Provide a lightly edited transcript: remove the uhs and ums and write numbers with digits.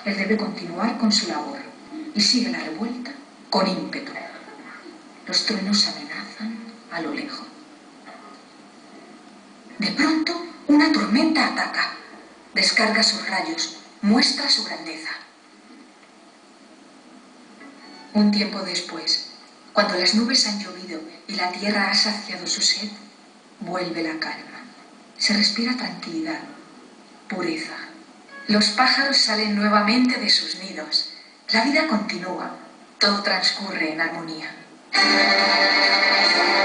Él debe continuar con su labor y sigue la revuelta con ímpetu. Los truenos amenazan a lo lejos. De pronto, una tormenta ataca, descarga sus rayos, muestra su grandeza. Un tiempo después, cuando las nubes han llovido y la tierra ha saciado su sed, vuelve la calma. Se respira tranquilidad, pureza. Los pájaros salen nuevamente de sus nidos. La vida continúa. Todo transcurre en armonía.